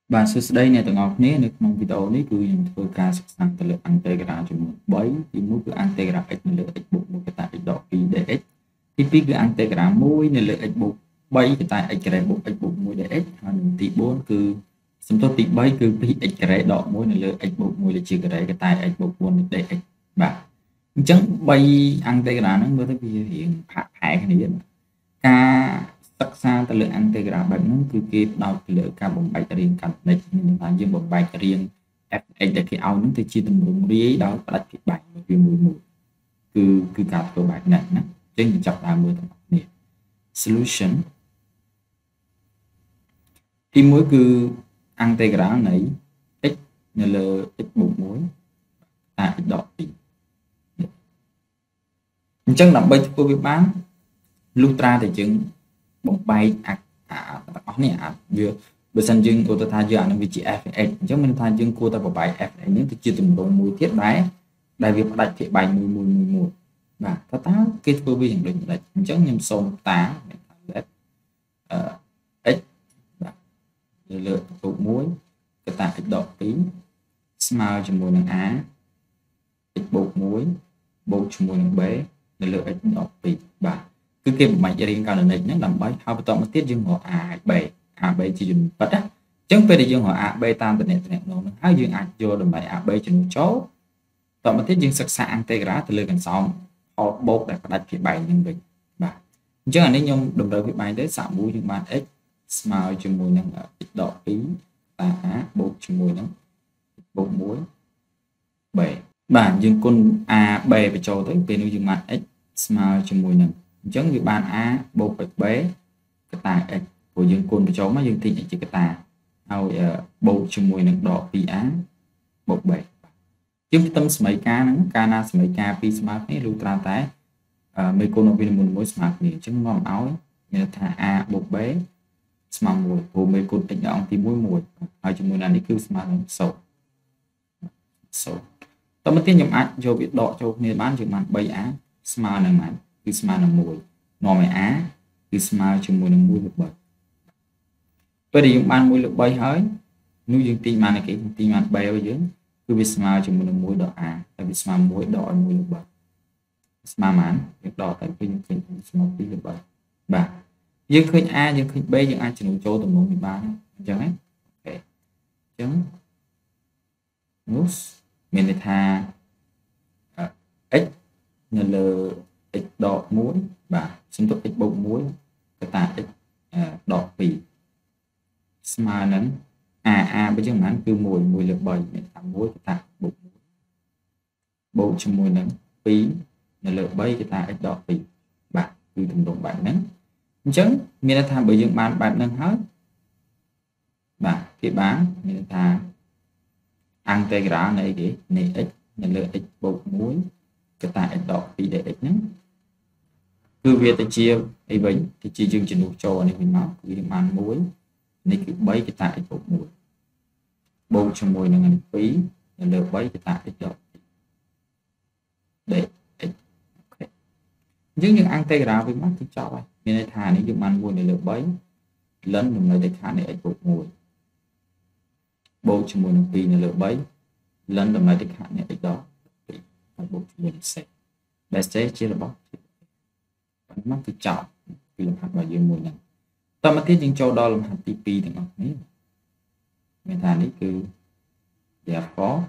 Và sự đây này tụi ngọc nhé được mong video này cứ những tôi ca sắc sang từ lượng integra cho một bấy thì muốn cứ integra x là lượng x buộc một cái tại x đỏ pi dx thì pi cứ integra mũi là lượng x buộc bấy cái tại x kare buộc x buộc mũi dx hàng tỷ 4 cứ xong tôi tỷ bấy cứ pi x kare đỏ mũi là lượng x buộc mũi là chia kare cái tại x buộc 4 dx và chẳng bay integra nó mới tới hiện phạt cái này ca sắc xa từ lượng integra bằng nóគឺគេផ្ដោតលើការបំបែករាងកាន់តែមានថាយើងបំបែករាង fx ដែលគេឲ្យនឹងទៅជាទម្រង់រាយដោយផ្ដាច់ពីបែកវាមួយគឺការធ្វើបែបហ្នឹងណាអញ្ចឹងយើងចាប់ដើមមើលទាំងអស់គ្នា solution ទី1គឺ integral នៃ x នៅលើ x បូក1តា x ដក2អញ្ចឹងដើម្បីធ្វើវាបានលុះត្រាតែយើងបំបែកទាំងអស់នេះវាបើសិនយើងឧទាហរណ៍យើងអានឹងវាជា fx អញ្ចឹងមានថាយើងគួរតែបំបែក fx នេះទៅជាទម្រង់មួយទៀតដែលវាផ្ដាច់ភាគបែកមួយបាទតើគេធ្វើវាយ៉ាងដូចម្ដេចអញ្ចឹងខ្ញុំសូមតាមានថា let x បាទលើទូក1កតា x ដក2ស្មើជាមួយនឹង a x បូក1បូកជាមួយនឹង b នៅលើ x ដក2បាទគឺគេបំបែករាងករណីហ្នឹងដើម្បីហើយបន្តមកទៀតយើងរក a b ជាចំនួនប៉ិតណាអញ្ចឹងពេលដែលយើងរក a b តាមតំណែងនោះហើយយើងអាចយកតម្លៃ a b ចំនួនចូលតមកទៀតយើងសិក្សា integral ទៅលើកន្សោមផលបូកដែលផ្ដាច់ភាគបែកហ្នឹងវិញបាទអញ្ចឹងអានេះខ្ញុំតម្រូវភាគបែកទៅសាកមួយយើងបាន x ស្មើជាមួយនឹង x ដក2តា a បូកជាមួយនឹងបូក1 b បាទយើងគុណ a b បញ្ចូលទៅពេលនេះយើងបាន x ស្មើជាមួយនឹងអញ្ចឹងវាបាន a បូក b កតា x ព្រោះយើងគុណបញ្ចូលមកយើងទីជាកតាហើយបូកជាមួយនឹងដក 2a បូក b យើងផ្ទឹមសមីការហ្នឹងកាលណាសមីការពីរស្មើគ្នាលុះត្រាតែមេគុណពីមួយស្មើគ្នាអញ្ចឹងនាំឲ្យមានថា a បូក b ស្មើ1ព្រោះមេគុណ x នៅអង្គទី1ហើយជាមួយនឹងនេះគឺស្មើនឹង0តមកទៀតខ្ញុំអាចយកវាដកចូលគ្នាបានយើងបាន 3a ស្មើនឹងណាគឺស្មើនឹង1នាំឲ្យ a គឺស្មើជាមួយនឹង1លើ3ពេលដែលយើងបាន1លើ3ហើយនោះយើងទីបានគេទីបាន b របស់យើងគឺវាស្មើជាមួយនឹង1ដក a ហើយវាស្មើ1ដកឲ្យ1លើ3ស្មើប៉ុន្មានយើងដកទៅគឺយើងឃើញស្មើ2លើ3បាទយើងឃើញ a យើងឃើញ b យើងអាចចំនួនចូលទំនងនេះបានអញ្ចឹងណាអូខេអញ្ចឹងនោះមានន័យថា x នៅលើ x ដក1បាទសំទុក x បូក1កតា x ដក2ស្មើនឹង a បើចឹងហ្នឹងគឺ1លើ3មានថា1កតាបូក1បូកជាមួយនឹង2នៅលើ3កតា x ដក2បាទគឺទម្រង់បែបហ្នឹងអញ្ចឹងមានន័យថាបើយើងបានបែបហ្នឹងហើយបាទគេបានមានន័យថា integral នៃគេនៃ x នៅលើ x បូក1កតា x ដក2 dx ហ្នឹងគឺវាទៅជាអីវិញទៅជាយើងជំនួសចូលនេះវិញមកគឺយើងបាន1នេះគឺ3កតា x បូក1បូកជាមួយនឹងនេះ2នៅលើ3កតា x ដក2 dx អូខេអញ្ចឹងយើង integral វិញមកគឺចប់ហើយមានន័យថានេះយើងបាន1នៅលើ3លិនចំណុចដែលខាងនៃ x បូក1បូកជាមួយនឹង2នៅលើ3លិនតម្លៃទីខាងនៃ x ដក2ហើយបូកជាមួយនឹង c ដែល c ជារបស់ប៉ុន្មានគឺចប់គឺលំហាត់របស់យើងមួយហ្នឹងតមកទៀតយើងចូលដល់លំហាត់ទី2ទាំងអស់នេះមានថានេះគឺ therefore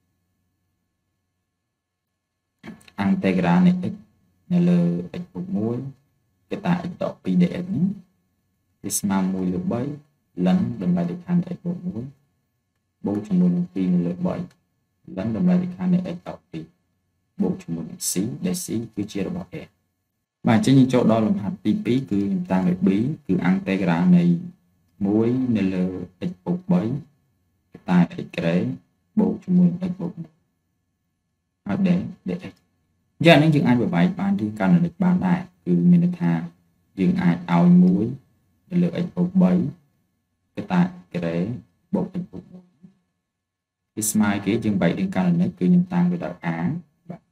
integral នៃ x នៅលើ x បូក1កតា x ដក2 dx នេះវាស្មើ1លើ3លិនតម្លៃទីខាង x បូក1បូកជាមួយនឹង2នៅលើ3លិនតម្លៃទីខាង x ដក2បូកជាមួយនឹង c ដែល c គឺជារបស់ a បាទអញ្ចឹងយើងចូលដល់លំហាត់ទី2គឺខ្ញុំតាំងឲ្យ b គឺ integral នៃ1នៅលើ x បូក3កតា x ក្រេបូកជាមួយ x បូក1ហើយ dx យ៉ាងនេះយើងអាចបំបែកបានជាករណីបានដែរគឺមានន័យថាយើងអាចឲ្យ1នៅលើ x បូក3កតា ក្រេបូក x បូក1វាស្មើគេយើងបែករៀងករណីគឺខ្ញុំតាំងវាដល់ a បាទ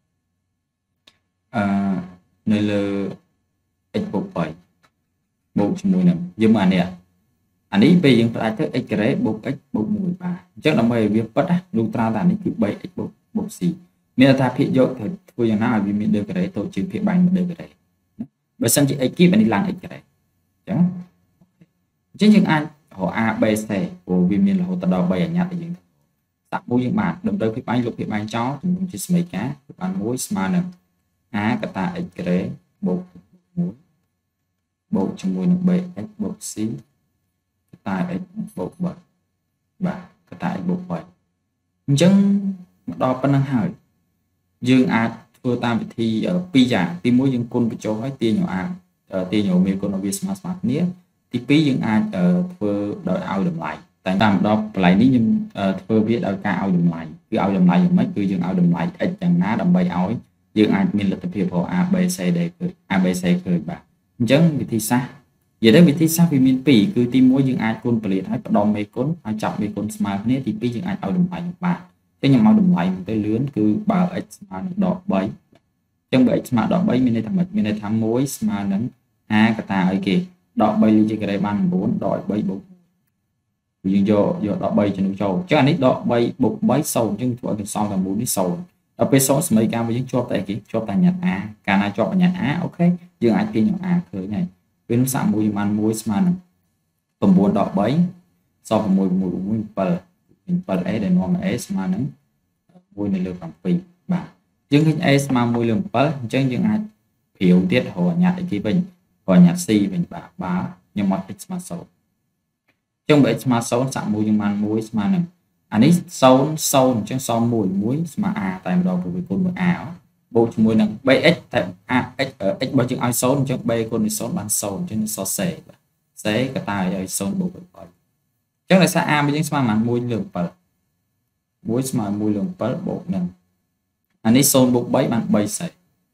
នៅលើ x បូក3បូកជាមួយនឹងយើងបាននេះ anh ấy về những phải tới x cái bộ x bộ mùi bà chắc là mày việc bất á lưu tra là cái 7 x bộ bộ gì mình là ta phía dốt thì tôi chẳng nào vì mình được cái đấy tổ chức phía bánh được cái đấy bởi sân chị x kíp anh đi làm x cái đấy chẳng chứ những ai họ a b c của vì mình là họ tập đầu bày ở nhà thì những tạo mua những bạn đồng thời phía bánh lục phía bánh chó thì mình chỉ mấy cá bạn muối smart nè a cả ta x cái bộ muối bộ cho mùi b x bộ c tại bộ bật và tại bộ bật chân đo phân năng hỏi dương ạt vừa tam thì ở pi giả thì mỗi dương côn cho hết tiền nhỏ ạt tiền nhỏ miền con nó smart smart nhé thì pi dương ạt vừa đợi ao đầm lại tại tam đó lại ní nhưng vừa biết ở cả ao đầm lại cứ ao đầm lại mấy cứ dương ao đầm lại ít chẳng ná đầm bay áo dương ạt mình là tập hiệp của a b c để a b c cười bà chân thì sao giờ đấy vị trí sao vì miền Pỉ cứ tìm mua những ai côn bể hay đòn mấy côn hay chọn mấy côn smart này thì pi những ai ao đầm lại bạn cái nhà mau đầm lại một cái lươn cứ bảo x smart đỏ bấy trong bởi smart đỏ bấy mình này tham mối smart nắng a cả ta ấy kì đỏ bấy đi chơi cái này ban 4 đỏ bấy bộ nhưng do đỏ bấy cho nó trâu chứ anh ấy đỏ bấy bộ bấy sâu nhưng tuổi từ sau là 4 đi sâu ở bên số mấy cam với những cho tại kì cho tại nhật a cả na cho nhật a ok dương ai kia nhỏ a khởi này bên sạm mùi man mùi smart tầm buồn đỏ bấy so với mùi bờ ấy để nó mà smart nắng mùi này lược bằng pì bà nhưng cái smart mùi lược bờ chân những ai hiểu tiết hồ nhạt cái bình hồ nhạt si bình bà nhưng mà smart sâu trong bảy smart sâu sạm mùi nhưng man mùi smart này anh ấy sâu chân so mùi smart a tại đầu của con một ảo bộ mùi nặng bx tại a x ở x bao nhiêu ai số trong b con số bán sâu trên so sẻ cái tài ở số bộ bởi chắc là sao a với những smart màn mùi lượng bờ mùi smart mùi lượng bờ bộ nặng anh ấy số bộ bảy bạn bay sẻ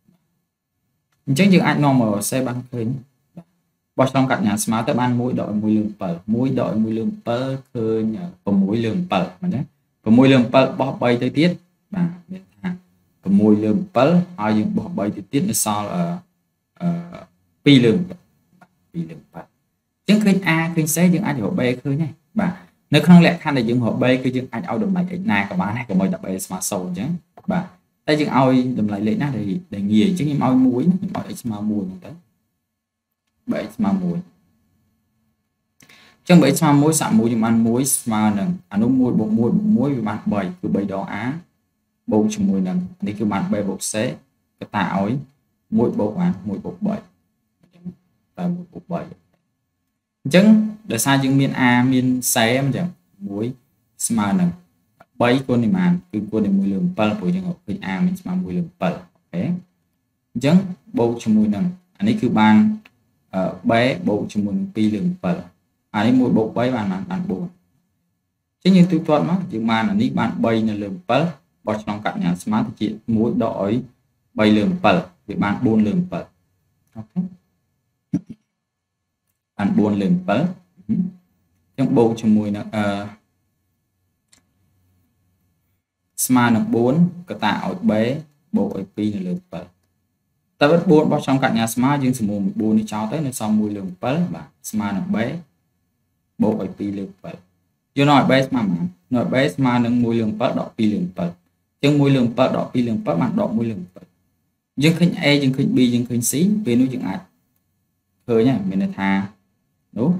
chắc như ai ngon mà xe bán khơi bao trong các nhà smart tới ban mùi đội mùi lượng bờ khơi nhờ có mùi lượng bờ mà đấy có mùi lượng bờ bỏ bay tới tiết và mùi lường bớt ai dùng bỏ bay thì tiết nó so ở pi lường bớt chứng khinh a khinh c những ai b khơi này bà nếu không lẽ khăn là dùng họ b cứ những anh ao đầm lại này các bạn này có mời tập b smart sâu chứ bà tay những ao đầm lại lấy nát để nghề chứ những ao muối những ao smart muối như thế bảy smart muối trong bảy smart muối sạm muối nhưng ăn muối smart nè ăn uống muối vì bạn bảy cứ bảy đó á bộ cho mùi nâng đi cứ bạn bê bột xế cái tạo ấy mỗi bộ bảy và một bộ bảy chứng để sai chứng miền a miền xé em chẳng muối smart nâng bấy con này mà cứ con này mùi lượng bờ của những học a mình smart mùi lượng bờ ok chứng bộ cho mùi nâng anh ấy cứ bạn bé bộ cho mùi pi lượng bờ anh ấy mỗi bộ bấy bạn buồn chứ như tôi chọn nó nhưng mà là ní bạn bay là lượng bờ bỏ trong cạnh nhà smart thì chị mỗi đội bay lường bờ vì bạn buôn lường bờ okay. Bạn buôn lường bờ trong bộ cho mùi là smart là 4 cái tạo bé bộ pi là lường bờ ta vẫn buôn bỏ trong cạnh nhà smart nhưng sử dụng buôn đi cho tới nó xong mùi lường bờ và smart là bé bộ pi lường bờ do nói bé mà nói bé smart là mùi lường bờ đỏ pi lường bờ chân mùi lượng bờ đỏ pi lượng bờ bạn đỏ mùi lượng bờ dương khinh e dương khinh b dương khinh xí về nuôi chừng ai hơi nhá mình là thà đúng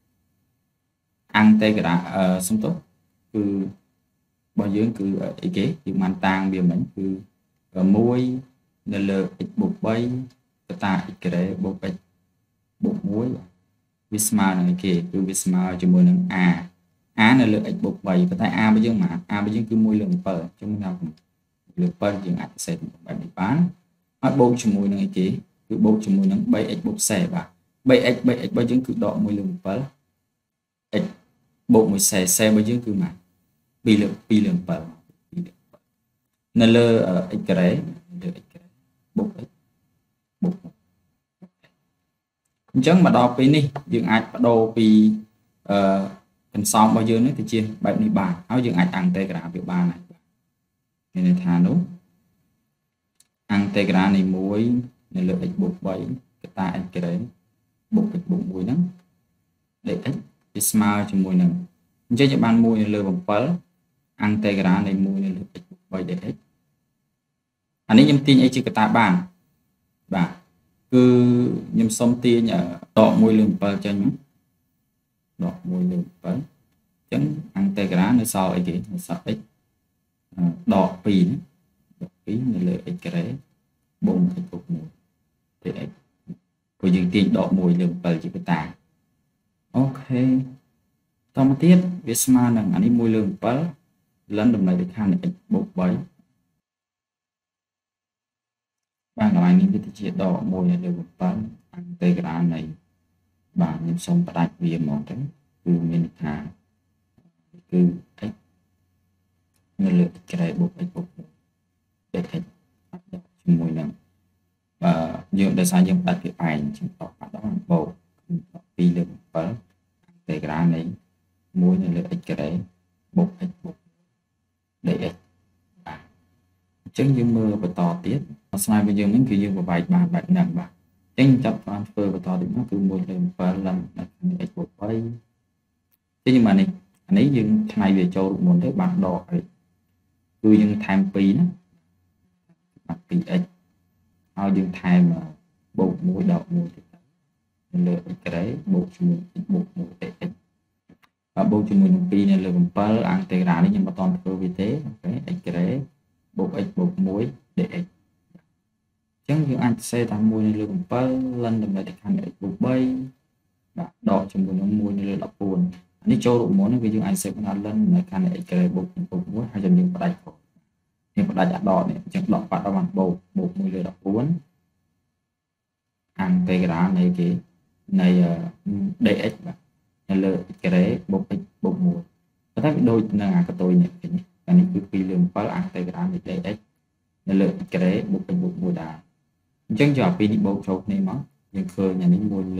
ăn tê cái đã xong tốt cứ bao nhiêu cứ ý kế nhưng mà tàng bìa mình cứ muối là bột bay ta cái đấy bột muối visma này kì cứ visma cho mùi lượng a là lượng bột bay cái a bây giờ mà a bây giờ cứ mùi lượng bờ trong nào lượng bờ dương ảnh sẽ bạn bị bán ở bộ cho mùi này kì cứ bộ cho mùi nắng 7x bột xẻ và 7x bao nhiêu cứ đỏ mùi lượng bờ bộ mùi xe bao nhiêu cứ mà pi lượng bờ nên lơ ở x cái đấy bột chẳng mà đo pi đi dương ảnh bắt đầu pi phần sau bao nhiêu nữa thì chia 73 áo dương ảnh ăn tê cả việc 3 này nên thà đúng ăn tê cả này muối nên lượng x bột 7 cái ta cái đấy bột muối nắng để x វាស្មើជាមួយនឹងអញ្ចឹងយើងបាន1 លើ 7 អង្តេក្រានៃ1 លើ x បូក 3 dx អានេះខ្ញុំទាញអីជាកតាបានបាទគឺខ្ញុំសុំទាញដក1 លើ 7 ចេញដក1 លើ 7 អញ្ចឹងអង្តេក្រានៅសល់អីគេនៅសល់ x ដក 2 ដក 2 នៅលើ x ការ៉េបូក x បូក 1 dx ព្រោះយើងទាញដក1 លើ 7 ជាកតាអូខេតមកទៀតវាស្មើនឹងអានេះ1 លើ 7 លិនតម្លៃលេខនៃ x បូក 3 បាទកន្លែងនេះវាទៅជាដក1 លើ 7 អង្តេក្រានៃបាទខ្ញុំសូមផ្ដាច់វាហ្មងទៅគឺមានន័យថាគឺ x នៅលើ x ការ៉េបូក x បូក 1 dx ជាមួយនឹងយើងដោយសារយើងផ្ដាច់វាឯងខ្ញុំតបបាត់ដល់បូក2 លើ 7 អង្តេក្រានៃ1 នៅលើ x ការ៉េបូក x បូក dx បាទអញ្ចឹងយើងមើលបន្តទៀតស្មើvớiយើងហ្នឹងគឺយើងប្របែកបានបែបហ្នឹងបាទអញ្ចឹងចាប់បានធ្វើបន្តទៀតមកគឺ1 លើ 7 ឡើងដល់ x បូក 3 អញ្ចឹងយើងបាននេះអានេះយើងឆ្នៃវាចូលរូបមន្តទៅបានដកហើយគឺយើងថែម2ណាបាទ 2x ហើយយើងថែមបូក1ដក1ទៀតនៅលើ x ការ៉េបូកជាមួយ x បូក1 dx បូកជាមួយនឹង2នៅលើ 7 អង្តេក្រានេះខ្ញុំមិនតន់ធ្វើវាទេអូខេ x ការ៉េបូក x បូក1 dx អញ្ចឹងយើងអាចសេតាម1 នៅលើ 7 លិនតម្លៃលេខនៃ x បូក 3 បាទដកជាមួយនឹង1 នៅលើ 14 នេះចូលរូបមន្តគឺយើងអាចសេបានលិននៅខាងនៃ x ការ៉េបូក x បូក 1 ហើយយើងផ្ដាច់ផងយើងផ្ដាច់អាដកនេះអញ្ចឹងដកបាត់ដល់បានបូក1 លើ 14 អង្តេក្រានៃគេនៃ dx បាទនៅលើ x ការ៉េបូក x បូក 1 តែវាដូចនឹងអាកតុយនេះអានេះគឺ2 លើ 7 អង្តេក្រានៃ dx នៅលើ x ការ៉េបូក x បូក 1 ដែរអញ្ចឹងយកពីនេះបូកចូលគ្នាមកយើងឃើញអានេះ1 លើ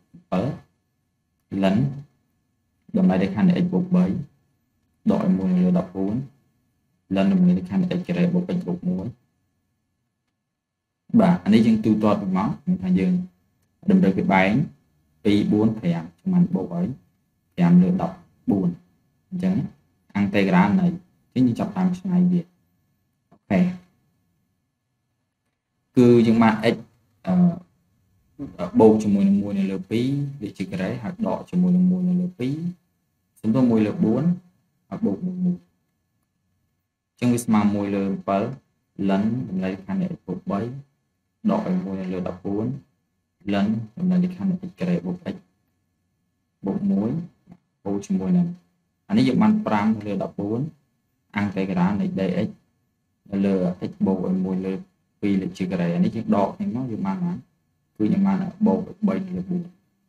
7 លិនតម្លៃលេខនៃ x បូក 3 ដកឲ្យ1 លើ 14 លិនតម្លៃលេខនៃ x ការ៉េបូក x បូក 1 បាទអានេះយើងទូទាត់ពីមកមានថាយើងតម្រូវគេបែង2 4 5ខ្ញុំបានបូកឲ្យ5 លើ 14 អញ្ចឹងអង្តេក្រានៃអញ្ចឹងយើងចាប់តាមឆ្នៃវាអូខេគឺយើងបាន x បូកជាមួយនឹង1 នៅលើ 2 វាជាការ៉េហើយដកជាមួយនឹង1 នៅលើ 2 សំដៅ1 លើ 4 ហើយបូក1 1អញ្ចឹងវាស្មើ1 លើ 7 លិនតម្លៃខាងនៃ x បូក 3 ដកឲ្យ1 នៅលើ 14 លិនតម្លៃលេខនៃ x ការ៉េបូក x បូក 1 បូកជាមួយនឹងអានេះយើងបាន5 នៅលើ 14 អង្តេក្រានៃ dx នៅលើ x បូកឲ្យ1 លើ 2 លេខជាការ៉េអានេះយើងដកនេះមកយើងបានគឺយើងបានបូក3 លើ 4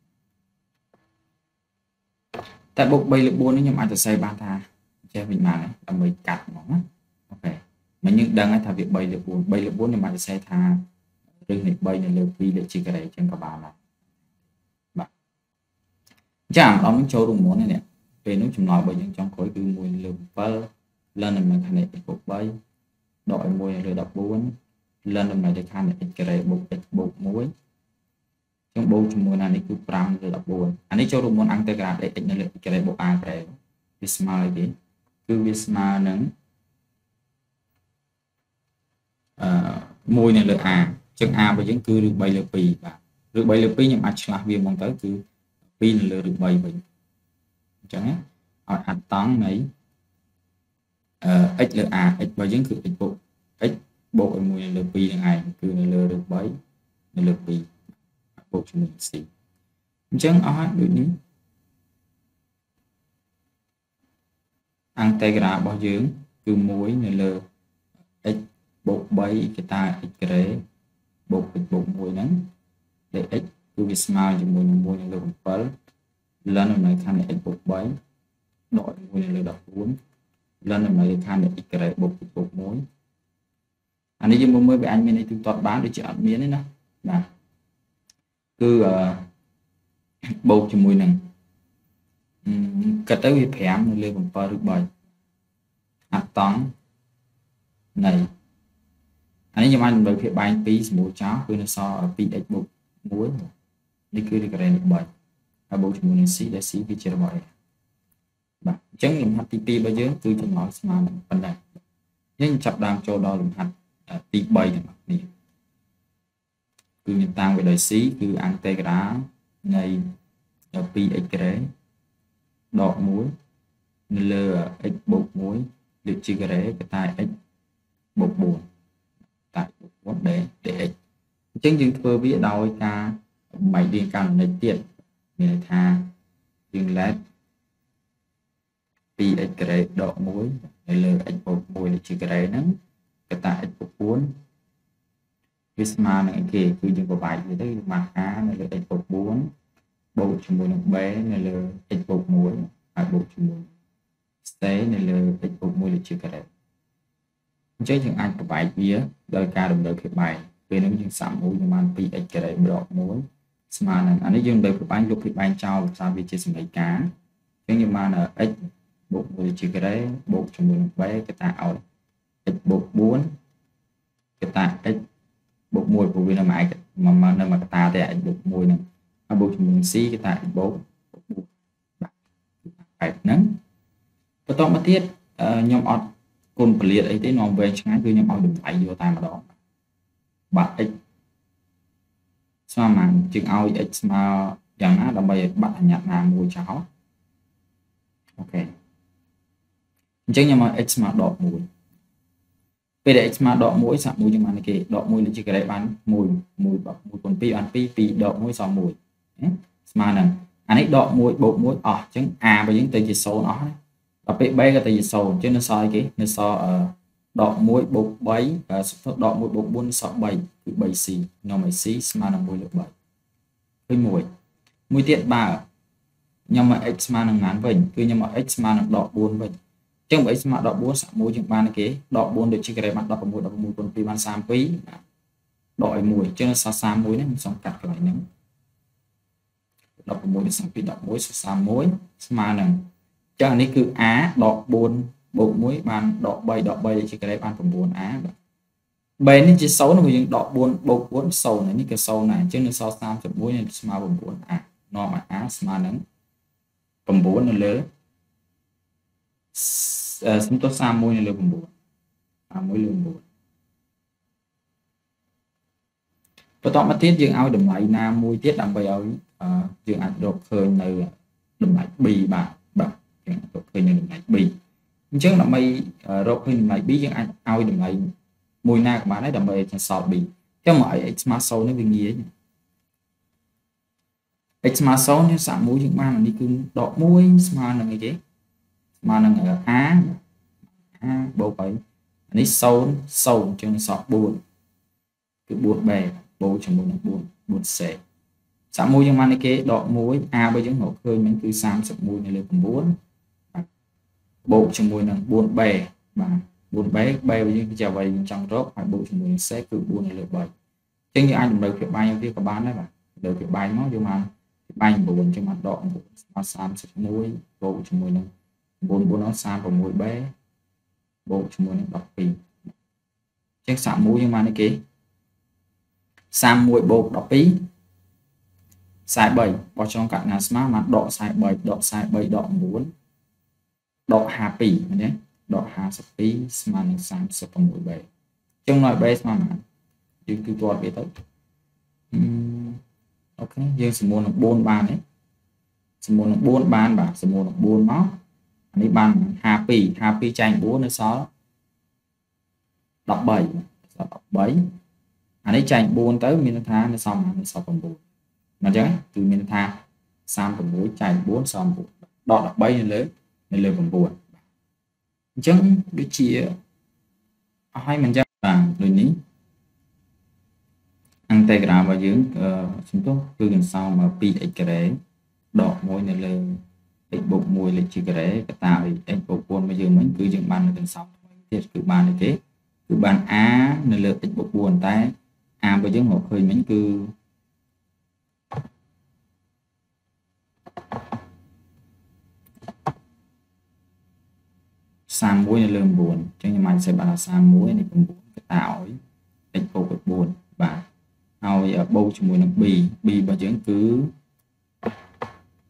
តែបូក3 លើ 4 នេះខ្ញុំអាចសរសេរបានថាចេះវិញបានដើម្បីកាត់ហ្មងណាអូខេមិនយើងដឹងហើយថាវា3 លើ 4 3 លើ 4ខ្ញុំអាចសរសេរថាឬនៃ3 នៅលើ 2 លេខជាការ៉េចឹងក៏បានដែរបាទចាម្ដងចូលរួមមុននេះពេលនោះចម្លើយរបស់យើងចុងក្រោយគឺ1 លើ 7 លិនតម្លៃខាងនៃ x បូក 3 ដកឲ្យ1 នៅលើ 14 លិនតម្លៃលេខខាងនៃ x ការ៉េបូក x បូក 1 ចឹងបូកជាមួយណានេះគឺ5 លើ 14 អានេះចូលរួមមុនអង្តេក្រា dx នៅលើ x ការ៉េបូក a ការ៉េវាស្មើគេគឺវាស្មើនឹង1 នៅលើ a ចឹង a របស់យើងគឺឬ3 លើ 2 បាទឬ3 លើ 2 ខ្ញុំអាចឆ្លាស់វាហ្មងទៅគឺ2 នៅលើឬ3 វិញអញ្ចឹងឲ្យអាត់តង់នៃx លើ a x របស់យើងគឺ x បូក x បូកឲ្យ1 នៅលើ 2 នឹងឯងគឺនៅលើឬ3 នៅលើ 2 បូកជាមួយ c អញ្ចឹងអស់ហើយដូចនេះអង្តេក្រារបស់យើងគឺ1 នៅលើ x បូក 3 កតា x ការ៉េបូក x បូក 1 ហ្នឹងដែល x គឺវាស្មើជាមួយនឹង1 នៅលើ 7 លិនតម្លៃខាងនៃ x បូក 3 ដក1 នៅលើ 14 លិនតម្លៃខាងនៃ x ការ៉េបូក x បូក 1 អានេះយើងមើលវាអាចមានន័យទូទាត់បានដូចជាអត់មានទេណាបាទគឺបូកជាមួយនឹងគិតទៅវា5 នៅលើ 7 ឬ 3 អាតង់នៃអានេះខ្ញុំអាចតម្រូវភាពបែង2សម្រួលចោលគឺនៅសល់ 2x បូក 1 នេះគឺការ៉េនេះ3 ហើយបូកជាមួយនឹង c ដែល c គឺជារបស់ a បាទអញ្ចឹងលំហាត់ទី2របស់យើងគឺចំណុចស្មើនឹងប៉ុណ្ណេះយើងចាប់ដើមចូលដល់លំហាត់ទី3ទាំងអស់នេះគឺមានតាំងពីដោយ c គឺអន្តេក្រានៃ 2x ក្រេដក1នៅលើ x បូក1លើជាការ៉េកតា x បូក4តា បូក4 dx អញ្ចឹងយើងធ្វើវាដោយការបែករាងករណីទៀតមានន័យថាយើងលែត 2x ក្រេដក1នៅលើ x បូក1លើជាការ៉េហ្នឹងកតា x បូក4វាស្មើនឹងអីគេគឺយើងប្របែកវាទៅយើងបាន a នៅលើ x បូក4បូកជាមួយនឹង b នៅលើ x បូក1ហើយបូកជាមួយ c នៅលើ x បូក1លើជាការ៉េអញ្ចឹងយើងអាចប្របែកវាដោយការតម្រូវភាពបែកពេលនេះយើងសាក់មួយយើងបាន 2x ការ៉េដក1ស្មើនឹងអានេះយើងដើម្បីប្របែកយកភាពបែកចោលសារវាជាសមីការអញ្ចឹងយើងបាន x បូក1លើជាការ៉េបូកជាមួយនឹង b កតាឲ្យ x បូក4កតា x បូក1ព្រោះវានៅមកនៅមកកតាទេ x បូក1ហ្នឹងហើយបូកជាមួយនឹង c កតា x បូក4បាទបែបហ្នឹងបន្តមកទៀតខ្ញុំអត់គុណពលាតអីទេនាំវែងឆ្ងាយគឺខ្ញុំឲ្យតម្លៃយកតែម្ដងបាទ x ស្មើនឹងជាងឲ្យ x ស្មើយ៉ាងណាដើម្បីឲ្យបាត់អញ្ញត្តិណាមួយចោលអូខេអញ្ចឹងខ្ញុំឲ្យ x ស្មើដក1ពេលដែល x ស្មើដក1សាក់1យើងបានគេដក1លើជាការ៉េបាន1 1គុណ2បាន2 2ដក1សល់1ស្មើនឹងអានេះដក1បូក1អស់អញ្ចឹង a របស់យើងទៅជា0អស់ណាដល់ពេល b ក៏ទៅជា0អញ្ចឹងនៅសល់អីគេនៅសល់ដក1បូក3ដក1បូក4សល់3គឺ 3c នាំឲ្យ c ស្មើនឹង1លើ3ឃើញមួយទៀតបើខ្ញុំមក x ស្មើនឹងណានវិញគឺខ្ញុំមក x ស្មើនឹងដក4វិញអញ្ចឹងបើ x ស្មើដក4សាក់1យើងបានគេដក4ដូចជាការ៉េបាន16 16គុណ2បាន32ដកឲ្យ1អញ្ចឹងសល់31នេះខ្ញុំសុំកាត់កន្លែងហ្នឹង16ដល់32 11សល់31ស្មើនឹងចឹងនេះគឺ a ដក4បូក1បានដក3ដក3ជាការ៉េបាន 9a បាទ b នេះជា0នោះយើងដក4បូក4 0នេះក៏0ដែរអញ្ចឹងនៅសល់31នេះស្មើ 9a នាំឲ្យ a ស្មើនឹង9នៅលើសំទោស31នៅលើ9 31លើ9បន្តមកទៀតយើងឲ្យតម្លៃណាមួយទៀតដើម្បីឲ្យយើងអាចរកឃើញនៅតម្លៃ b បាទយើងរកឃើញនៅតម្លៃ b អញ្ចឹងដើម្បីរកឃើញតម្លៃ b យើងអាចឲ្យតម្លៃមួយណាក៏បានដែរដើម្បីឲ្យសល់ b អញ្ចឹងមកឲ្យ x ស្មើ0នេះវាងាយ x ស្មើ0យើងសាក់1យើងបានអានេះគឺដក1ស្មើនឹងអីគេស្មើនឹង a បូកឲ្យអានេះ0 0អញ្ចឹងសល់4គឺ 4b បូកជាមួយនឹង 4c សាក់1យើងបានអីគេដក1 a បើយើងរកឃើញហ្នឹងគឺ31នៅលើ9បូកជាមួយនឹង 4b បាទ 4b បើយើងជាអ្វីយើងចង់រកហើយបូកជាមួយនឹង c គឺ4នៅលើ3អញ្ចឹងយើងអាចតម្រូវភាពបែងវាក៏បានដែរបាទតម្រូវភាពបែងមកយើងបានបែង9អញ្ចឹងបានដក9ស្មើ31បូកជាមួយនឹង9 4ដល់ 36b បូកជាមួយនឹង12អញ្ចឹងសាក់1យើងបានអីគេ31បូក12 43បោះចុងកាត់ណាស្មើបានដក43ដក43ដក9ដក52មែនទេដក52ស្មើនឹង 36b អញ្ចឹងnói b ស្មើបានយើងគឺទាត់វាទៅអូខេយើងសម្រួលនឹង4បានទេសម្រួលនឹង4បានបាទសម្រួលនឹង4មកអានេះបាន52ចែក4នៅសល់13អានេះចែក4ទៅមានន័យថានៅសល់9អញ្ចឹងគឺមានថា36ចែក4សល់9ដក13នៅលើ9អញ្ចឹងដូចជាអស់ហើយមិនចឹងបាទដូចនេះអន្តេក្រារបស់យើងសំទោសគឺកន្សោម 2x ការ៉េដក1នៅលើ x បូក1លេខជាការ៉េកតាឲ្យ x បូក4មកយើងមិញគឺយើងបាននៅកន្សោមថ្មីទៀតគឺបានអីទេគឺបាន a នៅលើ x បូក4តែ a របស់យើងមកឃើញមិញគឺ31នៅលើ9អញ្ចឹងខ្ញុំអាចសេបាន31នេះ9កតាឲ្យ x បូក4បាទហើយបូកជាមួយនឹង b របស់យើងគឺ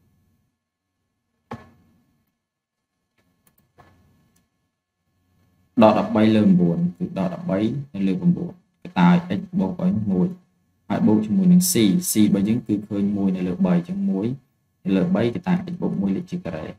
đo đập bay lên buồn cứ đo đập bay lên buồn cái tài x bố với mùi hai bố cho mùi nâng c bởi những cứ khơi mùi này lượt bày trong muối lượt bay cái tài x bố mùi lịch chỉ cái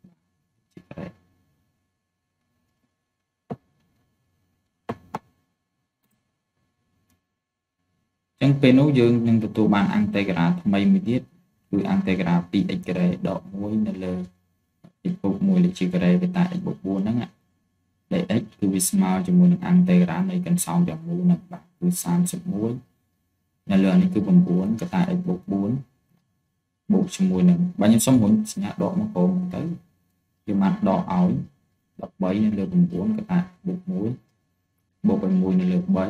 chẳng bên nấu dương nhưng tụi bạn ăn tay gà mây mới biết cứ ăn tay gà bị x cái đọ muối này là x bố mùi lịch chỉ cái tài x bố buồn đó ạ để x cứ vì small cho mùi ăn tay gà này cần xong cho mùi nâng bạc cứ xăm sụp muối nhà lừa này cứ bằng 4 cái tại x bột 4 bột cho mùi nâng bao nhiêu sống muốn nhạc đỏ nó còn tới cái mặt đỏ áo đập bấy nên lừa bằng 4 cái tại bột muối bột bằng mùi này lừa bấy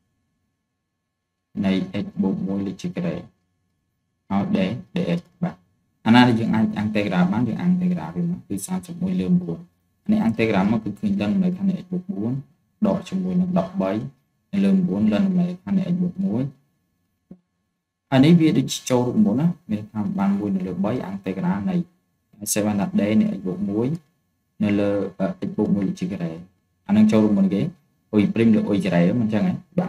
này x bột muối lịch chỉ cái đấy họ để x bạn anh ấy dựng ăn tay gà bán được ăn tay gà vì nó cứ xăm sụp muối lừa buồn này ăn tay gà mà cứ khinh lần này khăn này bột 4 đỏ cho mùi nó đập bấy lừa 4 lần này khăn này bột muối anh ấy viết được châu được muốn á mình làm bàn mùi được bấy ăn tay cái này sẽ bàn đặt đây này bộ muối nên là bộ muối chỉ cái này anh đang châu được một cái ôi prim được ôi cái mình chẳng ấy bạn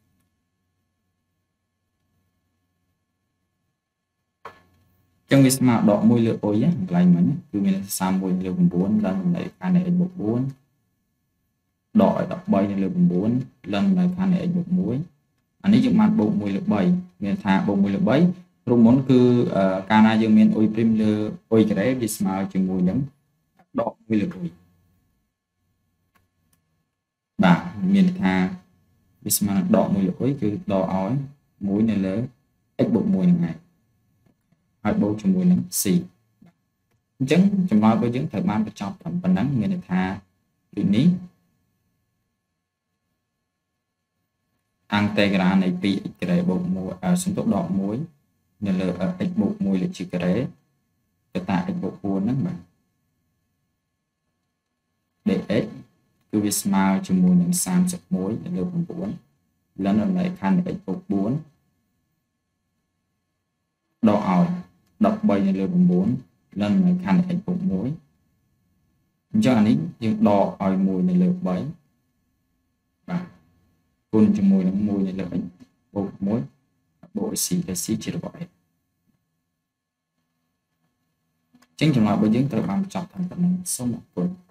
trong cái mà đọ mùi lửa ôi á lại mình cứ mình xăm mùi lửa 4 lần này cái này bộ 4 đọ đọc bay lửa 4 lần này cái này bộ muối anh ấy dùng mặt bộ mùi lửa 7 miền thả bộ mùi lửa 7 rồi muốn cứ cana dương miền ôi prim lửa ôi cái đấy đi smile chừng mùi nhắm đọ mùi lửa ôi bà miền thả đi smile đọ mùi lửa ôi cứ đọ ói mũi này lớn ít bộ mùi này hai bộ chừng mùi nắng xì chứng chừng nói với chứng thời man phải chọc tầm phần nắng miền thả từ ní ăn tay gà này bị cái bộ mùi sinh tố đỏ muối nên là x bộ mùi là chỉ cái tại x bộ buồn đó mà để x cứ việc smile cho mùi những xăm sạch muối để được 4 lần này khăn x bộ 4 đỏ ỏi đọc bay để được 4 lần này khăn x bộ muối cho anh ấy những đỏ ỏi mùi này được 7 và côn cho mùi này là bộ muối bộ xì là xí chỉ được gọi chính trong loại bởi những tờ bằng chọc thành phần số 1